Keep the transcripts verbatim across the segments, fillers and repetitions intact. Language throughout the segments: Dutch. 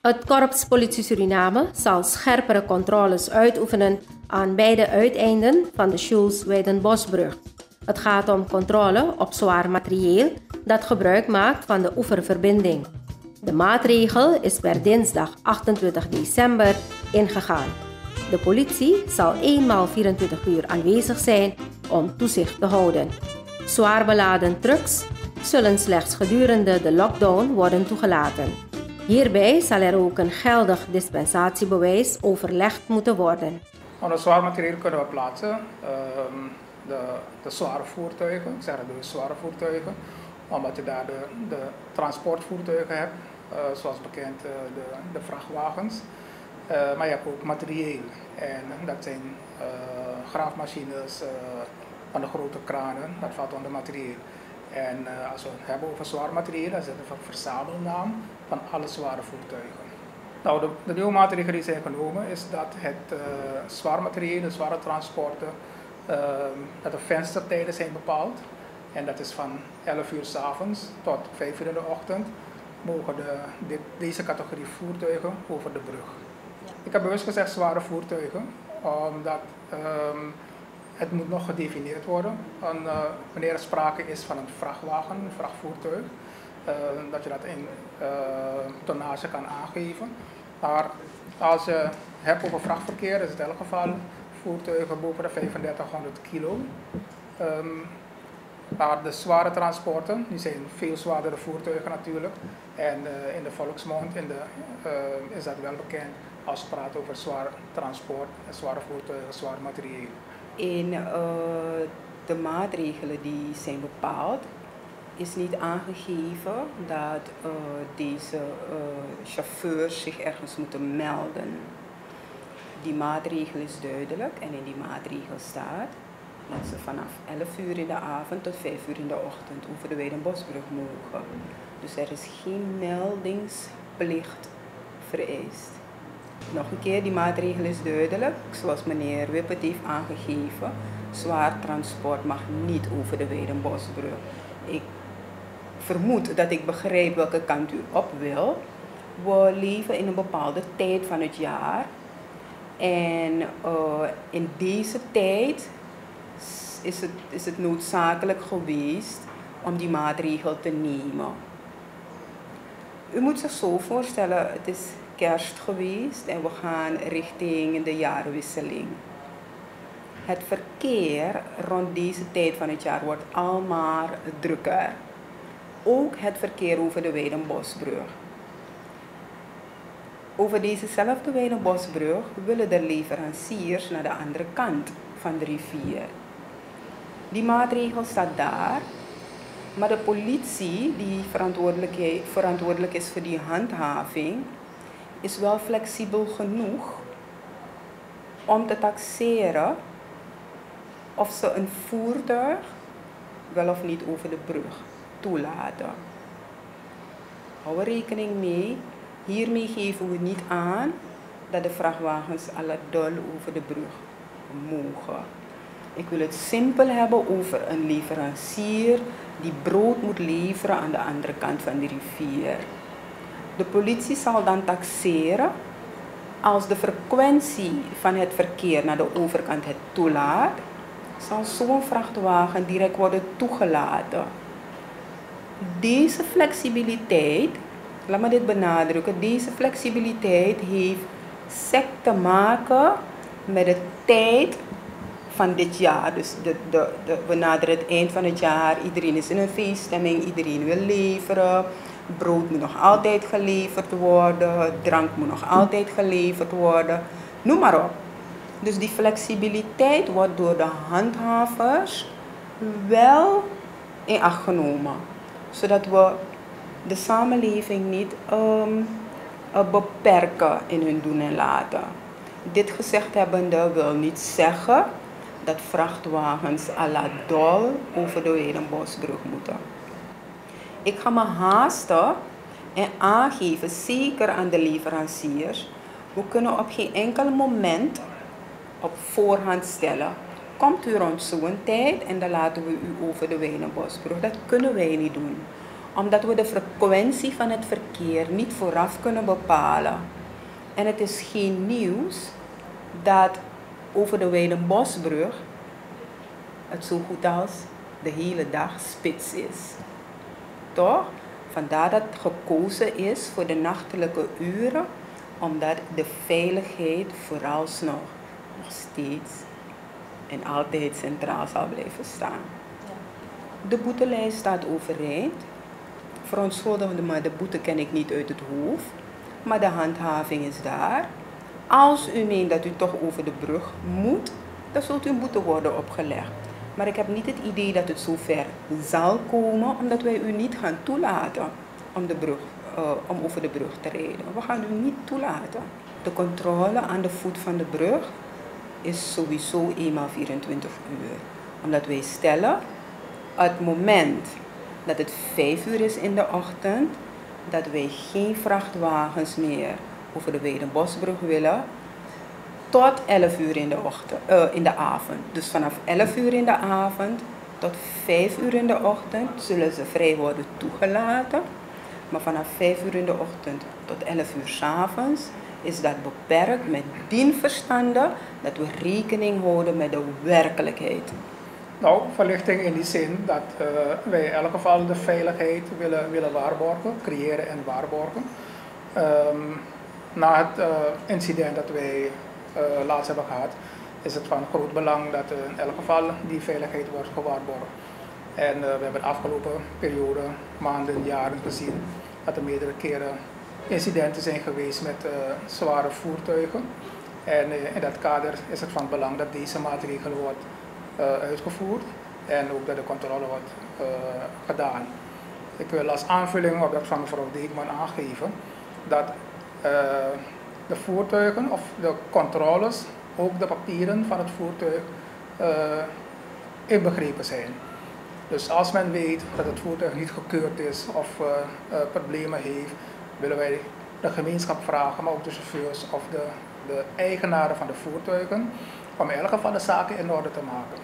Het Korps Politie Suriname zal scherpere controles uitoefenen aan beide uiteinden van de Schulz-Weidenbosbrug. Het gaat om controle op zwaar materieel dat gebruik maakt van de oeververbinding. De maatregel is per dinsdag achtentwintig december ingegaan. De politie zal eenmaal vierentwintig uur aanwezig zijn om toezicht te houden. Zwaar beladen trucks zullen slechts gedurende de lockdown worden toegelaten. Hierbij zal er ook een geldig dispensatiebewijs overlegd moeten worden. Nou, de zwaar materieel kunnen we plaatsen. Uh, de, de zware voertuigen, ik zeg het dus zware voertuigen, omdat je daar de, de transportvoertuigen hebt, uh, zoals bekend uh, de, de vrachtwagens. Uh, maar je hebt ook materieel en dat zijn uh, graafmachines, uh, van de grote kranen, dat valt onder materieel. En uh, als we het hebben over zwaar materieel, dan is het een verzamelnaam van alle zware voertuigen. Nou, de, de nieuwe maatregelen die zijn genomen is dat het uh, zwaar materieel, de zware transporten, uh, dat de venstertijden zijn bepaald. En dat is van elf uur 's avonds tot vijf uur in de ochtend mogen de, dit, deze categorie voertuigen over de brug. Ik heb bewust gezegd zware voertuigen, omdat um, het moet nog gedefinieerd worden. En, uh, wanneer er sprake is van een vrachtwagen, een vrachtvoertuig, uh, dat je dat in uh, tonnage kan aangeven. Maar als je hebt over vrachtverkeer, is het in elk geval voertuigen boven de vijfendertighonderd kilo. Um, maar de zware transporten, die zijn veel zwaardere voertuigen natuurlijk. En uh, in de volksmond in de, uh, is dat wel bekend als we praten over zwaar transport, zware voertuigen, zwaar materieel. In uh, de maatregelen die zijn bepaald, is niet aangegeven dat uh, deze uh, chauffeurs zich ergens moeten melden. Die maatregel is duidelijk en in die maatregel staat dat ze vanaf elf uur in de avond tot vijf uur in de ochtend over de Weidenbosbrug mogen. Dus er is geen meldingsplicht vereist. Nog een keer, die maatregel is duidelijk. Zoals meneer Wip het heeft aangegeven, zwaar transport mag niet over de Weidenbosbrug. Ik vermoed dat ik begrijp welke kant u op wil. We leven in een bepaalde tijd van het jaar. En uh, in deze tijd is het, is het noodzakelijk geweest om die maatregel te nemen. U moet zich zo voorstellen, het is kerst geweest en we gaan richting de jaarwisseling. Het verkeer rond deze tijd van het jaar wordt almaar drukker. Ook het verkeer over de Weidenbosbrug. Over dezezelfde Weidenbosbrug willen de leveranciers naar de andere kant van de rivier. Die maatregel staat daar, maar de politie die verantwoordelijk, verantwoordelijk is voor die handhaving, is wel flexibel genoeg om te taxeren of ze een voertuig wel of niet over de brug toelaten. Hou er rekening mee, hiermee geven we niet aan dat de vrachtwagens à la dol over de brug mogen. Ik wil het simpel hebben over een leverancier die brood moet leveren aan de andere kant van de rivier. De politie zal dan taxeren als de frequentie van het verkeer naar de overkant het toelaat, zal zo'n vrachtwagen direct worden toegelaten. Deze flexibiliteit, laat me dit benadrukken, deze flexibiliteit heeft sec te maken met de tijd van dit jaar. Dus de, de, de, we naderen het eind van het jaar, iedereen is in een feeststemming, iedereen wil leveren. Brood moet nog altijd geleverd worden, drank moet nog altijd geleverd worden, noem maar op. Dus die flexibiliteit wordt door de handhavers wel in acht genomen, zodat we de samenleving niet um, beperken in hun doen en laten. Dit gezegd hebbende wil niet zeggen dat vrachtwagens à la dol over de Weidenbosbrug moeten. Ik ga me haasten en aangeven, zeker aan de leveranciers, we kunnen op geen enkel moment op voorhand stellen, komt u rond zo'n tijd en dan laten we u over de Weidenbosbrug. Dat kunnen wij niet doen, Omdat we de frequentie van het verkeer niet vooraf kunnen bepalen. En het is geen nieuws dat over de Weidenbosbrug het zo goed als de hele dag spits is. Toch? Vandaar dat gekozen is voor de nachtelijke uren, omdat de veiligheid vooralsnog nog steeds en altijd centraal zal blijven staan. De boetelijst staat overeind. Verontschuldig me, maar de boete ken ik niet uit het hoofd. Maar de handhaving is daar. Als u meent dat u toch over de brug moet, dan zult u een boete worden opgelegd. Maar ik heb niet het idee dat het zover zal komen, omdat wij u niet gaan toelaten om, de brug, uh, om over de brug te rijden. We gaan u niet toelaten. De controle aan de voet van de brug is sowieso eenmaal vierentwintig uur. Omdat wij stellen, het moment dat het vijf uur is in de ochtend, dat wij geen vrachtwagens meer over de Weidenbosbrug willen, tot elf uur in de, ochtend, uh, in de avond. Dus vanaf elf uur in de avond tot vijf uur in de ochtend zullen ze vrij worden toegelaten. Maar vanaf vijf uur in de ochtend tot elf uur 's avonds is dat beperkt met dien verstande dat we rekening houden met de werkelijkheid. Nou, verlichting in die zin dat uh, wij in elk geval de veiligheid willen, willen waarborgen, creëren en waarborgen. Um, na het uh, incident dat wij uh, laatst hebben gehad, is het van groot belang dat uh, in elk geval die veiligheid wordt gewaarborgd. En uh, we hebben de afgelopen periode, maanden, jaren gezien dat er meerdere keren incidenten zijn geweest met uh, zware voertuigen. En uh, in dat kader is het van belang dat deze maatregelen wordt uh, uitgevoerd en ook dat de controle wordt uh, gedaan. Ik wil als aanvulling op dat van mevrouw Deekman aangeven dat uh, de voertuigen of de controles ook de papieren van het voertuig uh, inbegrepen zijn. Dus als men weet dat het voertuig niet gekeurd is of uh, uh, problemen heeft, willen wij de gemeenschap vragen, maar ook de chauffeurs of de, de eigenaren van de voertuigen, om in elk geval de zaken in orde te maken.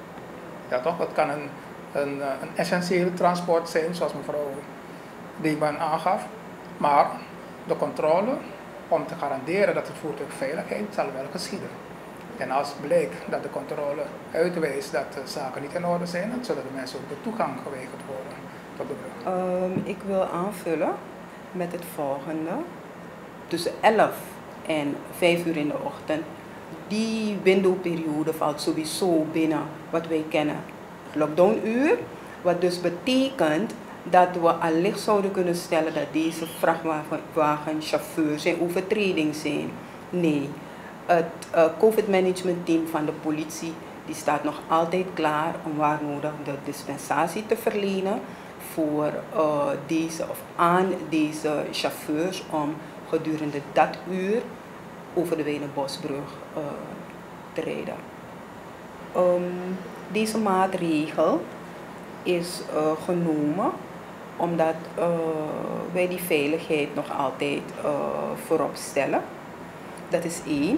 Ja toch, het kan een, een, een essentieel transport zijn, zoals mevrouw Deekman aangaf, maar de controle om te garanderen dat het voertuig veiligheid zal wel geschieden. En als blijkt dat de controle uitwijst dat de zaken niet in orde zijn, dan zullen de mensen ook de toegang geweigerd worden tot de brug. Um, ik wil aanvullen met het volgende. Tussen elf en vijf uur in de ochtend, die windowperiode valt sowieso binnen wat wij kennen lockdownuur. Wat dus betekent dat we allicht zouden kunnen stellen dat deze vrachtwagenchauffeurs in overtreding zijn. Nee. Het uh, COVID-management team van de politie die staat nog altijd klaar om waar nodig de dispensatie te verlenen voor uh, deze of aan deze chauffeurs om gedurende dat uur over de Weidenbosbrug uh, te rijden. Um, deze maatregel is uh, genomen omdat uh, wij die veiligheid nog altijd uh, voorop stellen. Dat is één.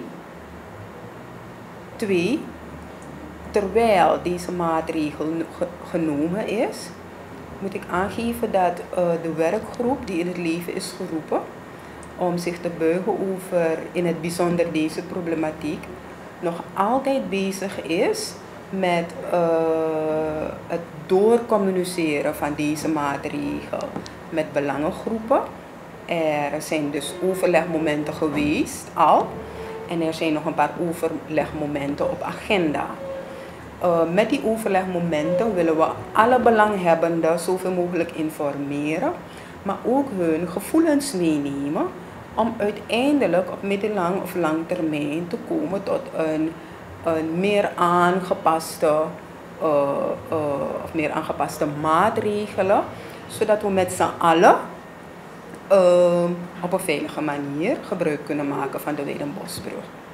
Twee, terwijl deze maatregel genomen is, moet ik aangeven dat uh, de werkgroep die in het leven is geroepen om zich te buigen over in het bijzonder deze problematiek, nog altijd bezig is met uh, het doorcommuniceren van deze maatregel met belangengroepen. Er zijn dus overlegmomenten geweest al en er zijn nog een paar overlegmomenten op agenda. Uh, met die overlegmomenten willen we alle belanghebbenden zoveel mogelijk informeren, maar ook hun gevoelens meenemen om uiteindelijk op middellang of lang termijn te komen tot een, een meer aangepaste, uh, uh, of meer aangepaste maatregelen, zodat we met z'n allen Uh, op een veilige manier gebruik kunnen maken van de Weidenbosbrug.